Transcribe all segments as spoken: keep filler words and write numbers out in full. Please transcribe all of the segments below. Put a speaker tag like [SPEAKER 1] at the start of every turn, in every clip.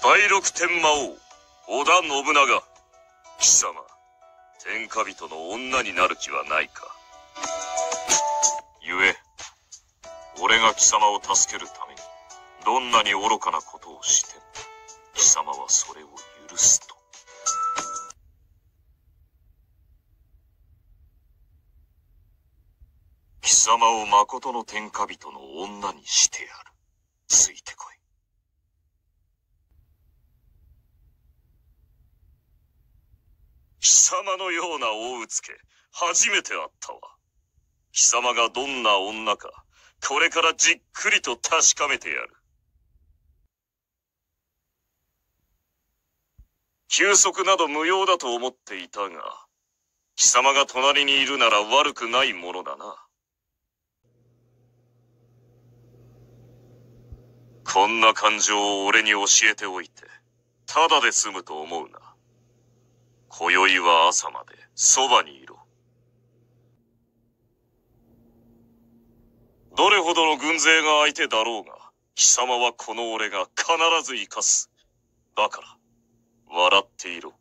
[SPEAKER 1] 第六天魔王、織田信長。貴様、天下人の女になる気はないか。
[SPEAKER 2] ゆえ、俺が貴様を助けるために、どんなに愚かなことをしても、貴様はそれを許すと。貴様を誠の天下人の女にしてやる。ついてこい。
[SPEAKER 1] 貴様のような大うつけ、初めて会ったわ。貴様がどんな女か、これからじっくりと確かめてやる。休息など無用だと思っていたが、貴様が隣にいるなら悪くないものだな。こんな感情を俺に教えておいて、ただで済むと思うな。今宵は朝までそばにいろ。どれほどの軍勢が相手だろうが、貴様はこの俺が必ず生かす。だから、笑っていろ。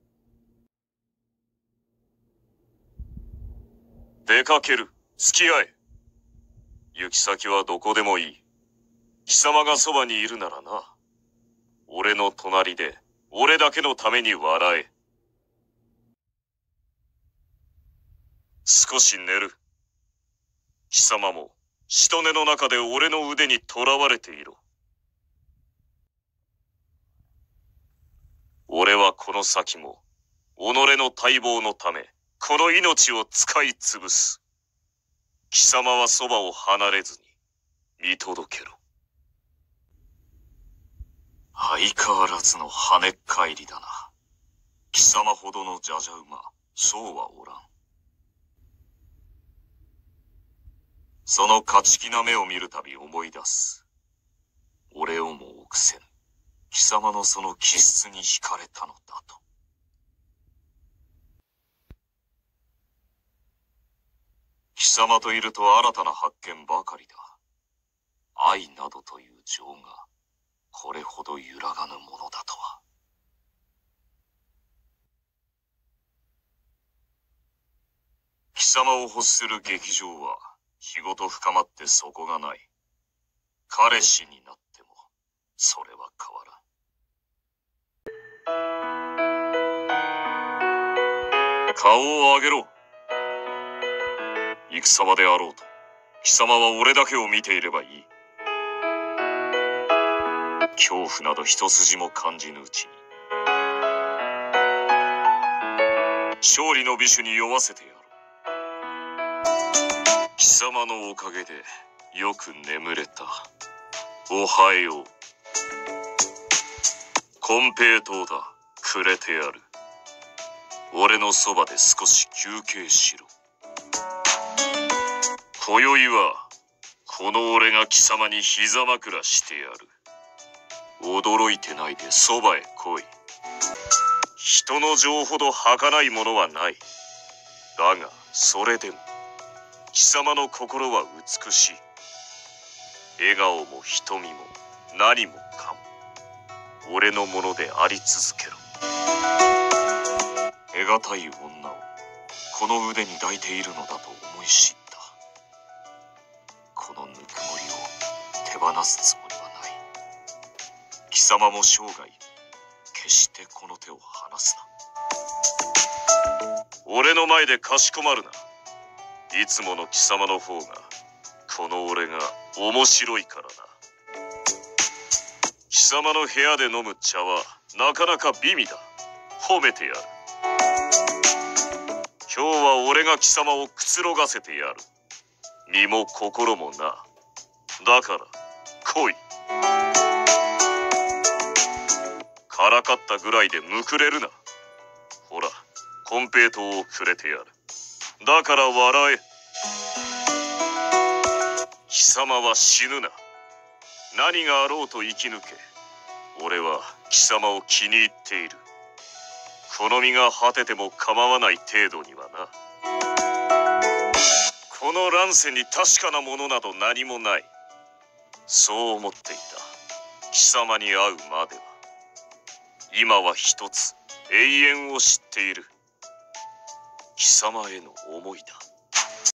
[SPEAKER 1] 出かける。付き合え。行き先はどこでもいい。貴様がそばにいるならな。俺の隣で、俺だけのために笑え。少し寝る。貴様も、しとねの中で俺の腕に囚われていろ。俺はこの先も、己の待望のため、この命を使い潰す。貴様はそばを離れずに、見届けろ。
[SPEAKER 2] 相変わらずの跳ねっ返りだな。貴様ほどのじゃじゃ馬、そうはおらん。その勝ち気な目を見るたび思い出す。俺をも臆せぬ。貴様のその気質に惹かれたのだと。貴様といると新たな発見ばかりだ。愛などという情が、これほど揺らがぬものだとは。貴様を欲する劇場は、日ごと深まって底がない。彼氏になっても、それは変わらん。顔を上げろ。戦場であろうと、貴様は俺だけを見ていればいい。恐怖など一筋も感じぬうちに、勝利の美酒に酔わせてやろう。貴様のおかげでよく眠れた。おはよう。金平糖だ。くれてやる。俺のそばで少し休憩しろ。今宵はこの俺が貴様に膝枕してやる。驚いてないでそばへ来い。人の情ほど儚いものはない。だがそれでも貴様の心は美しい。笑顔も瞳も何もかも俺のものであり続けろ。得難い女をこの腕に抱いているのだと思い知った。このぬくもりを手放すつもりはない。貴様も生涯決してこの手を離すな。俺の前でかしこまるな。いつもの貴様の方がこの俺が面白いからな。貴様の部屋で飲む茶はなかなか美味だ。褒めてやる。今日は俺が貴様をくつろがせてやる。身も心もな。だから来い。からかったぐらいでむくれるな。ほら、金平糖をくれてやる。だから笑え。貴様は死ぬな。何があろうと生き抜け。俺は貴様を気に入っている。好みが果てても構わない程度にはな。この乱世に確かなものなど何もない。そう思っていた。貴様に会うまでは。
[SPEAKER 1] 今は一つ永遠を知っている。貴様への思いだ。